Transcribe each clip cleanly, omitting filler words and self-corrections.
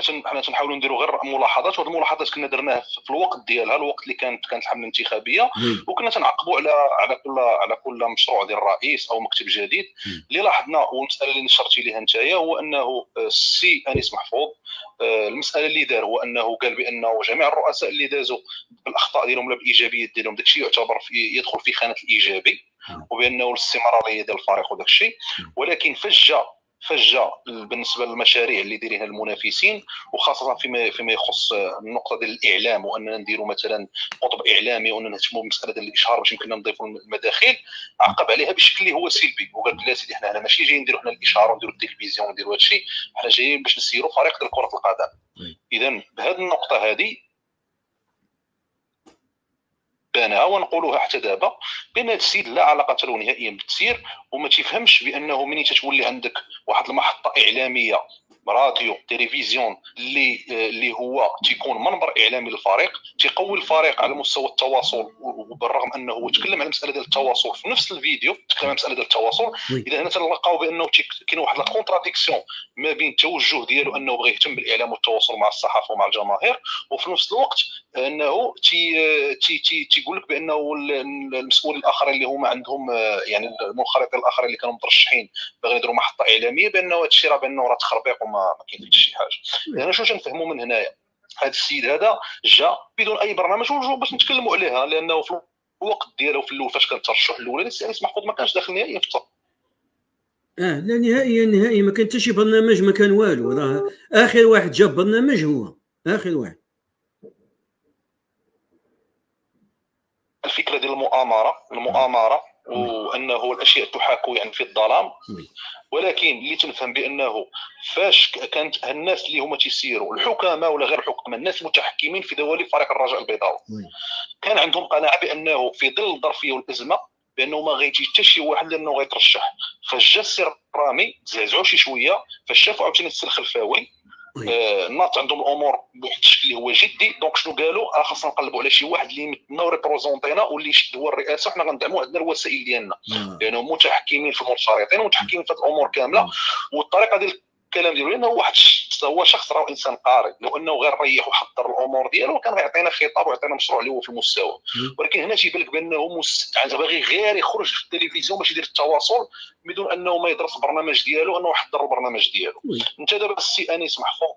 حنا تنحاولوا نديروا غير ملاحظات، وهذه الملاحظات كنا درناها في الوقت ديالها، الوقت اللي كانت الحمله الانتخابيه، وكنا تنعقبوا على كل مشروع ديال الرئيس او مكتب جديد. اللي لاحظنا والمساله اللي نشرتي ليها نتايا هو انه السي انيس محفوظ المساله اللي دار هو انه قال بانه جميع الرؤساء اللي دازوا بالاخطاء ديالهم ولا بالايجابيات ديالهم داكشي يعتبر يدخل في خانه الايجابي، وبانه الاستمراريه ديال الفريق وداك الشيء. ولكن فجأة بالنسبه للمشاريع اللي دايرينها المنافسين، وخاصه فيما يخص النقطه ديال الاعلام، واننا نديروا مثلا قطب اعلامي، واننا نهتموا بالمساله ديال الاشهار باش يمكننا نضيفوا المداخيل، عقب عليها بشكل اللي هو سلبي، وقال لا سيدي حنا هنا ماشي جايين نديروا حنا الاشهار ونديروا التلفزيون ونديروا هذا الشيء، حنا جايين باش نسيروا فريق ديال كره القدم. اذا بهذه النقطه هذه بانها ونقولوها حتى دابا بان هذا السيد لا علاقه له نهائيا بالتسيير، وما تيفهمش بانه منين تتولي عندك واحد المحطه اعلاميه، راديو، تلفزيون، اللي هو تيكون منبر اعلامي للفريق، تيقوي الفريق على مستوى التواصل، وبالرغم انه هو تكلم على المساله ديال التواصل في نفس الفيديو، تكلم على المساله ديال التواصل. اذا هنا تنلقاو بانه كاين واحد لا كونتراديكسيون ما بين التوجه ديالو انه بغى يهتم بالاعلام والتواصل مع الصحافه ومع الجماهير، وفي نفس الوقت انه تيقول لك بانه المسؤولين الاخرين اللي هما عندهم يعني المنخرطين الاخرين اللي كانوا مترشحين باغي يديروا محطه اعلاميه، بانه هذا الشيء راه بانه راه تخربيق وما كاين حتى شي حاجه. انا شنو تنفهموا من هنايا؟ هذا السيد هذا جا بدون اي برنامج باش نتكلموا عليها، لانه في الوقت ديالو في الاول فاش كان الترشح الاولاني السي انيس محفوظ ما كانش داخل نهائيا في التصويت. لا نهائيا ما كان حتى شي برنامج، ما كان والو. راه اخر واحد جاب برنامج هو اخر واحد. الفكره ديال المؤامره وانه الاشياء تحاك يعني في الظلام. ولكن اللي تنفهم بانه فاش كانت الناس اللي هما تيسيروا الحكامه ولا غير الحكامه، الناس المتحكمين في دوالي فريق الرجاء البيضاوي، كان عندهم قناعه بانه في ظل الظرفيه والازمه بانه ما غيجي حتى شي واحد لانه غيترشح. فجا السي رامي تزعزعوا شي شويه فاش شافوا عاوتاني السي الخلفاوي ناط عندهم الامور بواحد الشكل اللي هو جدي. دونك شنو قالوا؟ خاصنا نقلبوا على شي واحد اللي يمثلنا وريبروزونتينا واللي يشد هو الرئاسه، وحنا غندعموا عندنا الوسائل ديالنا، لانهم متحكمين في المنشرطين ومتحكمين في الامور كامله. والطريقه ديال الكلام ديالو لانه واحد هو شخص راه انسان قارئ، لو انه غير ريح وحضر الامور ديالو كان غيعطينا خطاب ويعطينا مشروع اللي هو في المستوى. ولكن هنا تيبان لك بانه باغي غير يخرج في التلفزيون باش يدير التواصل بدون انه ما يدرس البرنامج ديالو، انه يحضر البرنامج ديالو. انت دابا السي انيس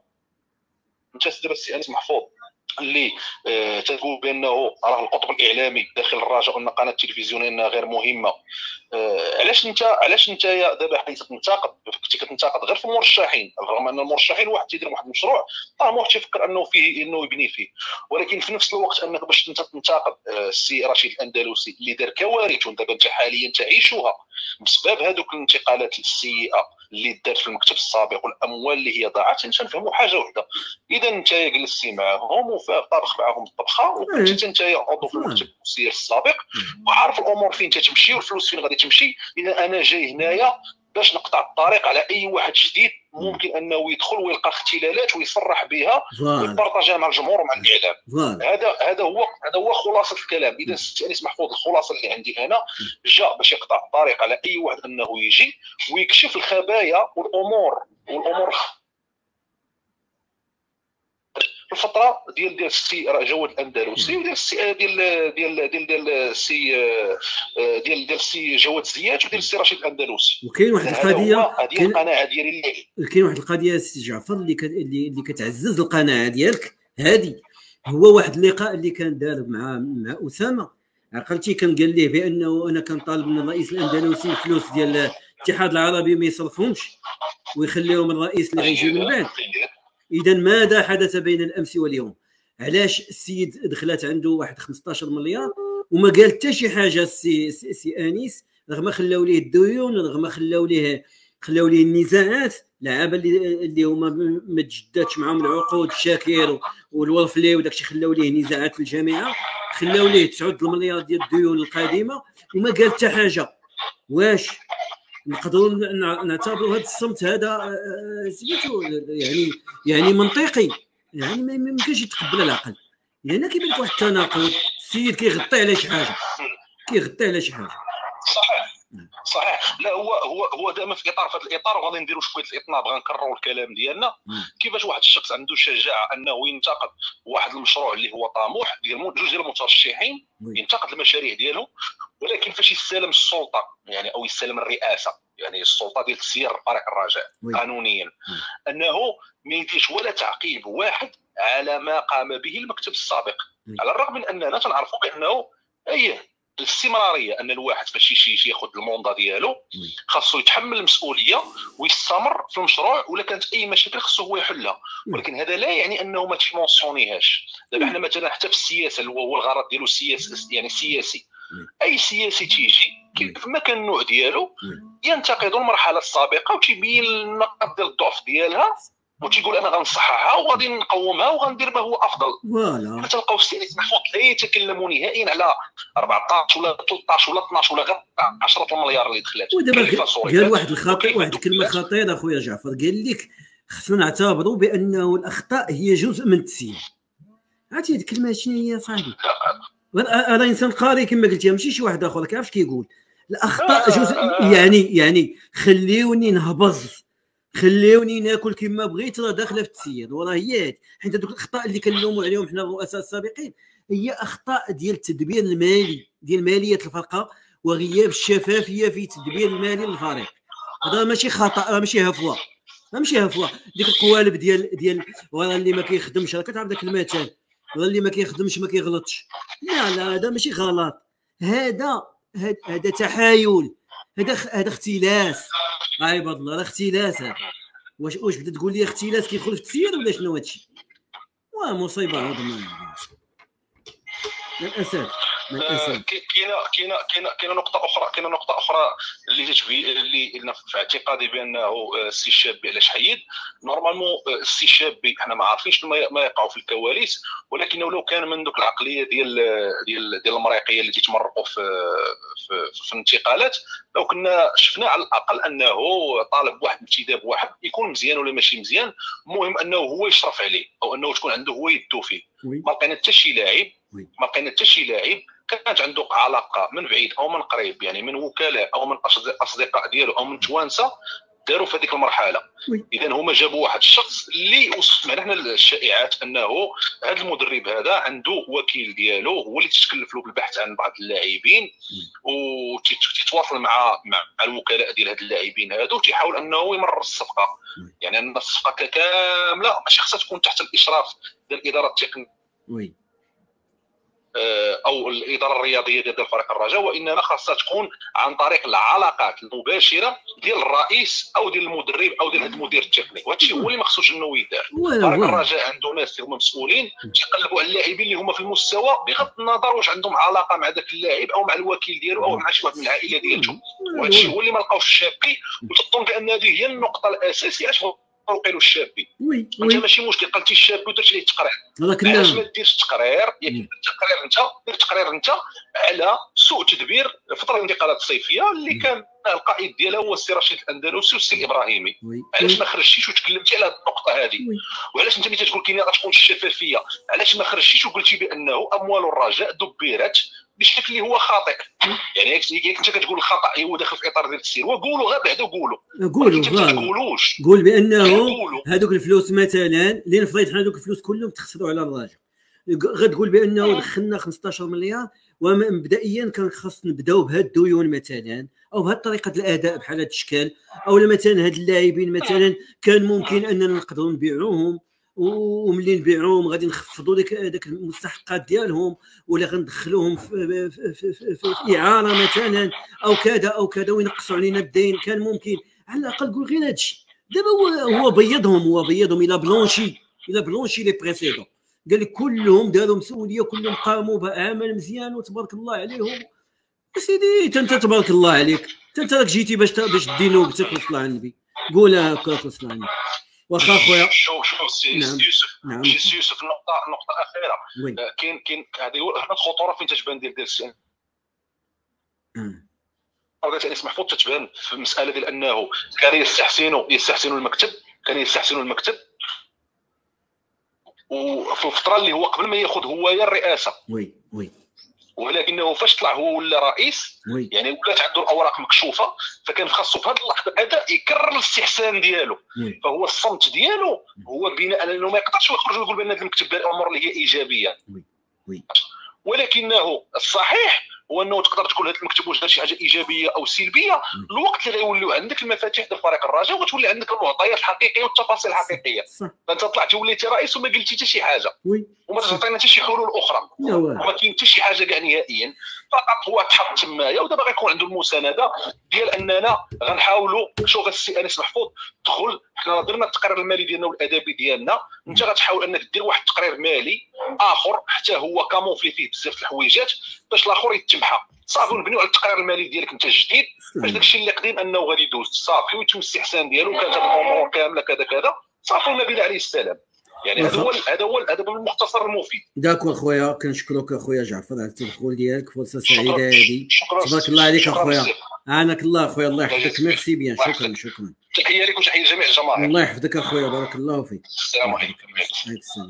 محفوظ اللي تقول بانه راه القطب الاعلامي داخل الرجاء وان القناه التلفزيونيه انها غير مهمه. علاش انت دابا حيت كنتي كتنتقد غير في المرشحين، رغم ان المرشحين واحد تيدير واحد المشروع طموح تيفكر انه يبني فيه، ولكن في نفس الوقت انك باش انت تنتقد السي رشيد الاندلسي اللي دار كوارث ودابا انت حاليا تعيشها بسبب هذوك الانتقالات السيئه اللي دارت في المكتب السابق والاموال اللي هي ضاعت. انت نفهموا حاجه وحده، اذا انت جلستي معاهم وطابخ معاهم الطبخه وكنت انت عضو في المكتب السير السابق وعارف الامور فين تتمشي والفلوس فين غادي تمشي. اذا انا جاي هنايا باش نقطع الطريق على اي واحد جديد ممكن انه يدخل ويلقى اختلالات ويصرح بها ويبارطاجها مع الجمهور ومع الاعلام. هذا هو خلاصه الكلام. اذا السي انيس محفوظ الخلاصه اللي عندي انا جاء باش يقطع الطريق على اي واحد انه يجي ويكشف الخبايا والامور الفتره ديال السي جواد الاندلسي وديال السي ديال السي جواد الزيات وديال السي رشيد الاندلسي. وكاين واحد القضيه، هذه القناعه ديالي، كاين واحد القضيه السي جعفر اللي كتعزز القناعه ديالك هذه. هو واحد اللقاء اللي كان دار مع اسامه عقلتي، كان قال ليه بانه انا كنطالب من الرئيس الاندلسي الفلوس ديال الاتحاد العربي ما يصرفهمش ويخليهم الرئيس اللي غيجي من بعد. إذا ماذا حدث بين الأمس واليوم؟ علاش السيد دخلت عنده واحد 15 مليار وما قال حتى شي حاجة السي أنيس، رغم خلاو ليه الديون، رغم خلاو ليه النزاعات، لعابه اللي هما ما تجداتش معاهم العقود، شاكير والولفلي وداكشي، خلاو ليه نزاعات في الجامعة، خلاو ليه 9 المليار ديال الديون القديمة وما قال حتى حاجة. واش نقدروا نعتبروا هذا الصمت هذا سميتو يعني منطقي؟ يعني ما يمكنش يتقبل العقل. يعني كيبان لك واحد التناقض، السيد كيغطي على شي حاجه، صحيح صحيح. لا هو دائما في اطار، في هذا الاطار غادي نديروا شويه الاطناب، غنكرروا الكلام ديالنا. كيفاش واحد الشخص عنده شجاعه انه ينتقد واحد المشروع اللي هو طموح ديال جوج ديال المترشحين، ينتقد المشاريع ديالهم، ولكن فاش يستلم السلطه يعني او يستلم الرئاسه، يعني السلطه ديال تسيير طريق الرجاء قانونيا، انه ما يديرش ولا تعقيب واحد على ما قام به المكتب السابق. على الرغم من اننا تنعرفوا بانه الاستمراريه، ان الواحد فاش يجي ياخذ الموندا ديالو خاصو يتحمل المسؤوليه ويستمر في المشروع، ولا كانت اي مشاكل خاصو هو يحلها. ولكن هذا لا يعني انه ما تيمونسيونيهاش. دابا حنا مثلا حتى في السياسه اللي هو الغرض ديالو يعني سياسي، اي سياسي تيجي كيف ما كان النوع ديالو ينتقد المرحله السابقه وتيبين النقاط ديال الضعف ديالها وتيقول انا غنصححها وغادي نقومها وغندير ما هو افضل. فوالا تلقاو السيد محفوظ لا يتكلم نهائيا على 14 ولا 13 ولا 12 ولا غير 10 المليار اللي دخلات. ودابا قال واحد الخطير، واحد الكلمه خطيره اخويا جعفر، قال لك خصنا نعتبروا بانه الاخطاء هي جزء من التسيير. عرفتي هذه الكلمه شنو هي صاحبي؟ انا انسان قاري كما قلتي، ماشي شي واحد اخر. كيفاش كيقول الاخطاء جزء، يعني خليوني نهبز، خليوني ناكل كما بغيت، راه داخله في التسيير. وراه هي حيت دوك الاخطاء اللي كنلوموا عليهم حنا الرؤساء السابقين هي اخطاء ديال التدبير المالي، ديال ماليه الفرقه وغياب الشفافيه في التدبير المالي للفريق. هذا ماشي خطا، ماشي هفوه، ماشي هفوه. ديك القوالب ديال وراه اللي ما كيخدمش، راه كتعرف ذاك المثل، وراه اللي ما كيخدمش ما كيغلطش. لا هذا ماشي غلط، هذا تحايل، هذا اختلاس. عباد الله راه اختلاس. هذا واش بدا تقول لي اختلاس كيدخل في التسيير ولا شنو هادشي؟ مصيبه عظمى للاسف. كاينه نقطه اخرى اللي جات اللي في اعتقادي بانه السي الشابي علاش حيد. نورمالمون السي الشابي حنا ما عارفينش ما يقع في الكواليس، ولكنه لو كان من دوك العقليه ديال المريقيه اللي تيتمرقوا في الانتقالات، لو كنا شفنا على الاقل انه طالب واحد انتداب واحد يكون مزيان ولا ماشي مزيان، المهم انه هو يشرف عليه او انه تكون عنده هو يدو فيه. ما لقينا حتى شي لاعب كانت عنده علاقه من بعيد او من قريب، يعني من وكلاء او من اصدقاء ديالو او من توانسه داروا في هذيك المرحله. اذا هما جابوا واحد الشخص اللي سمعنا حنا الشائعات انه هذا المدرب هذا عنده وكيل ديالو هو اللي تتكلف له بالبحث عن بعض اللاعبين وتتواصل مع الوكلاء ديال هاد اللاعبين هادو، تيحاول انه يمرر الصفقه. يعني ان الصفقه كامله ماشي خاصها تكون تحت الاشراف ديال الاداره التقنيه او الاداره الرياضيه ديال فريق الرجاء، وانما خاصها تكون عن طريق العلاقات المباشره ديال الرئيس او ديال المدرب او ديال هذا المدير التقني. وهذا الشيء هو اللي ما خصوش انه يدار. فريق الرجاء عنده ناس اللي هما مسؤولين تيقلبوا على اللاعبين اللي هما في المستوى بغض النظر واش عندهم علاقه مع ذاك اللاعب او مع الوكيل ديالو او مع شي واحد من العائله ديالته. وهذا الشيء هو اللي ما لقاوش الشابي، وتظن بان هذه هي النقطه الاساسيه علاش وقيلوا الشابي. انت ماشي مشكل قلتي الشابي ودرت ليه التقرير، علاش ما ديرش التقرير؟ دير تقرير انت على سوء تدبير فتره الانتقالات الصيفيه اللي كان القائد ديالها هو السي رشيد الاندلسي والسي الابراهيمي. علاش ما خرجتيش وتكلمتي على النقطه هذه؟ وعلاش انت ملي تقول كاين غتكون الشفافيه، علاش ما خرجتيش وقلتي بانه اموال الرجاء دبرت بشكل اللي هو خاطئ؟ يعني انت كتقول الخطا هو داخل في اطار ديال التسيير، وقولوا غير بعدا قولوا انت ما تقولوش. قول بانه هذوك الفلوس مثلا اللي نفرض حنا هذوك الفلوس كلهم تخسروا على الرجاء، غتقول بانه دخلنا 15 مليار ومبدئيا كان خاص نبداو بهاد الديون مثلا او بهاد طريقه الاداء بحال هاد الشكل، او مثلا هاد اللاعبين مثلا كان ممكن اننا نقدروا نبيعوهم، وملي نبيعوهم غادي نخفضوا داك المستحقات ديالهم ولا غندخلوهم في اعاره مثلا او كذا او كذا وينقصوا علينا الدين. كان ممكن على الاقل قول غير هادشي. دابا هو بيضهم الى بلونشي لي بريسيدون، قال لك كلهم داروا مسؤوليه، كلهم قاموا بعمل مزيان وتبارك الله عليهم. سيدي انت تبارك الله عليك، انت راك جيتي باش دينو بتك وصل على النبي، قولها هكاك وصل على النبي. واخا خويا شوف سي يوسف، سي يوسف النقطه الاخيره كاين هذه هنا الخطوره فين تتبان ديال السي او ثاني محفوظ تتبان في المساله ديال انه كان يستحسنوا المكتب وفي الفتره اللي هو قبل ما ياخذ هو الرئاسه. وي ولكنه فاش طلع هو ولا رئيس يعني ولات عنده الاوراق مكشوفه، فكان خاصو في هذه اللحظه هذا يكرر الاستحسان ديالو. فهو الصمت ديالو هو بناء على انه ما يقدرش يخرج ويقول بان المكتب دار الامور اللي هي ايجابيه. ولكنه الصحيح هو انه تقدر تقول هذا المكتب واش دار شي حاجه ايجابيه او سلبيه، الوقت اللي غيوليو عندك المفاتيح ديال فريق الرجاء وتولي عندك المعطيات الحقيقيه والتفاصيل الحقيقيه. فانت طلعتي وليتي رئيس وما قلتي حتى شي حاجه وما تعطينا حتى شي حلول اخرى وما كاين حتى شي حاجه كاع نهائيا، فقط هو تحط تمايا. ودابا غيكون عنده المسانده ديال اننا غنحاولوا. شوف السي انس محفوظ دخل، حنا درنا التقرير المالي ديالنا والادبي ديالنا، انت غتحاول انك دير واحد التقرير مالي اخر حتى هو كاموفلي فيه بزاف د الحويجات باش الاخر يتمحى صافي، ونبنيو على التقرير المالي ديالك انت الجديد باش داكشي اللي قديم انه غادي يدوز صافي ويتم الاستحسان ديالو، كانت هذه الامور كامله كذا كذا صافي ونبيل عليه السلام. يعني هذا هو المختصر المفيد. داكور خويا، كنشكرك اخويا جعفر على التدخل ديالك، فرصه سعيده هذه. تبارك الله عليك اخويا، عانك الله اخويا، الله يحفظك. ميرسي بيان، شكرا. تحيه لك وتحيه لجميع الجماهير. الله يحفظك اخويا، بارك الله فيك. السلام عليكم. السلام.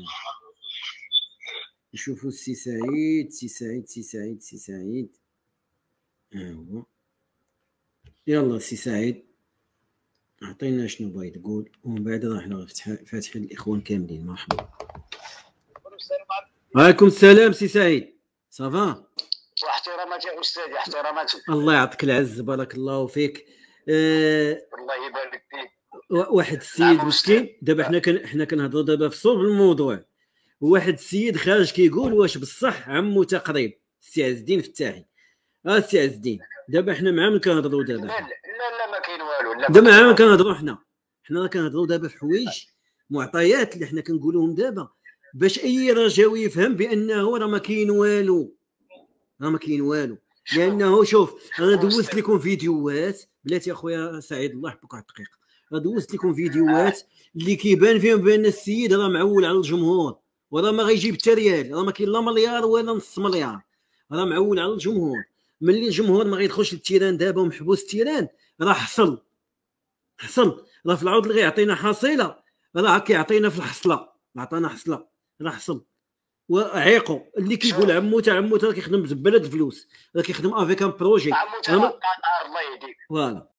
نشوفوا السي سعيد. سي سعيد هو. يلا سي سعيد عطينا شنو بغا تقول، ومن بعد راه حنا فاتحين الاخوان كاملين. مرحبا. وعليكم السلام سي سعيد. صافا؟ واحترامات يا استاذي، احترامات. الله يعطيك العز، بارك الله فيك. الله يبارك فيك. واحد السيد مسكين، دابا حنا كنهضروا دابا في صلب الموضوع. واحد السيد خارج كيقول واش بصح عمو تقريب السي عز الدين فتاحي. السي عز الدين دابا حنا مع من كنهضروا دابا؟ لا ما كاين والو. دابا مع من كنهضروا؟ حنا راه كنهضروا دابا في حوايج معطيات اللي حنا كنقولوهم دابا باش اي رجاوي يفهم بانه راه ما كاين والو. لانه شوف، انا دوزت لكم فيديوهات بلاتي اخويا سعيد، الله يحفظك واحد الدقيقه. دوزت لكم فيديوهات اللي كيبان فيهم بان السيد راه معول على الجمهور، وراه ما غيجيب حتى ريال، راه ما كاين لا مليار ولا نص مليار، راه معول على الجمهور. ملي الجمهور ما غيدخلش للتيران دابا ومحبوس التيران، راه حصل راه في العوض اللي غيعطينا حصيله راه كيعطينا في الحصله، عطانا حصله راه حصل. وعيقو اللي كيقول عمو راه كيخدم بزباله الفلوس، راه كيخدم افيك ان بروجي. عمو الله يهديك. فوالا